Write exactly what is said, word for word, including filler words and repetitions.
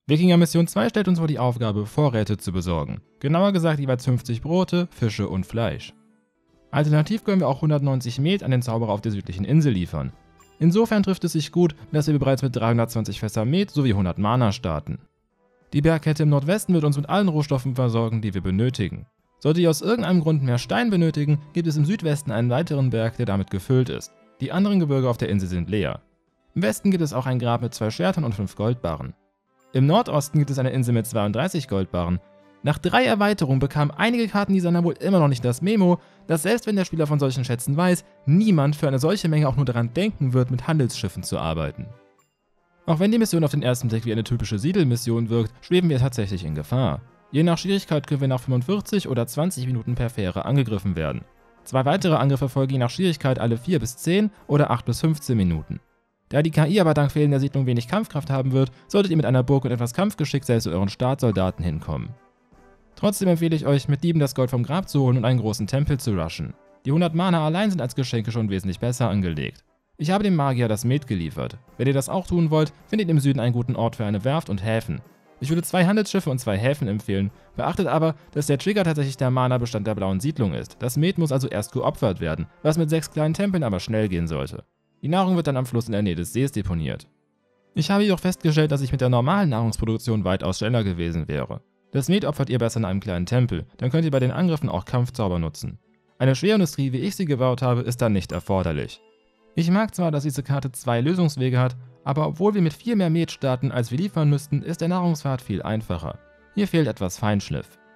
Wikinger Mission zwei stellt uns vor die Aufgabe, Vorräte zu besorgen. Genauer gesagt jeweils fünfzig Brote, Fische und Fleisch. Alternativ können wir auch hundertneunzig Met an den Zauberer auf der südlichen Insel liefern. Insofern trifft es sich gut, dass wir bereits mit dreihundertzwanzig Fässer Met sowie hundert Mana starten. Die Bergkette im Nordwesten wird uns mit allen Rohstoffen versorgen, die wir benötigen. Sollte ihr aus irgendeinem Grund mehr Stein benötigen, gibt es im Südwesten einen weiteren Berg, der damit gefüllt ist. Die anderen Gebirge auf der Insel sind leer. Im Westen gibt es auch ein Grab mit zwei Schwertern und fünf Goldbarren. Im Nordosten gibt es eine Insel mit zweiunddreißig Goldbarren. Nach drei Erweiterungen bekamen einige Kartendesigner wohl immer noch nicht das Memo, dass selbst wenn der Spieler von solchen Schätzen weiß, niemand für eine solche Menge auch nur daran denken wird, mit Handelsschiffen zu arbeiten. Auch wenn die Mission auf den ersten Blick wie eine typische Siedelmission wirkt, schweben wir tatsächlich in Gefahr. Je nach Schwierigkeit können wir nach fünfundvierzig oder zwanzig Minuten per Fähre angegriffen werden. Zwei weitere Angriffe folgen je nach Schwierigkeit alle vier bis zehn oder acht bis fünfzehn Minuten. Da die K I aber dank fehlender Siedlung wenig Kampfkraft haben wird, solltet ihr mit einer Burg und etwas Kampfgeschick selbst zu euren Startsoldaten hinkommen. Trotzdem empfehle ich euch, mit Dieben das Gold vom Grab zu holen und einen großen Tempel zu rushen. Die hundert Mana allein sind als Geschenke schon wesentlich besser angelegt. Ich habe dem Magier das Met geliefert. Wenn ihr das auch tun wollt, findet ihr im Süden einen guten Ort für eine Werft und Häfen. Ich würde zwei Handelsschiffe und zwei Häfen empfehlen, beachtet aber, dass der Trigger tatsächlich der Mana-Bestand der blauen Siedlung ist. Das Met muss also erst geopfert werden, was mit sechs kleinen Tempeln aber schnell gehen sollte. Die Nahrung wird dann am Fluss in der Nähe des Sees deponiert. Ich habe jedoch festgestellt, dass ich mit der normalen Nahrungsproduktion weitaus schneller gewesen wäre. Das Met opfert ihr besser in einem kleinen Tempel, dann könnt ihr bei den Angriffen auch Kampfzauber nutzen. Eine Schwerindustrie, wie ich sie gebaut habe, ist dann nicht erforderlich. Ich mag zwar, dass diese Karte zwei Lösungswege hat, aber obwohl wir mit viel mehr Met starten, als wir liefern müssten, ist der Nahrungspfad viel einfacher. Hier fehlt etwas Feinschliff.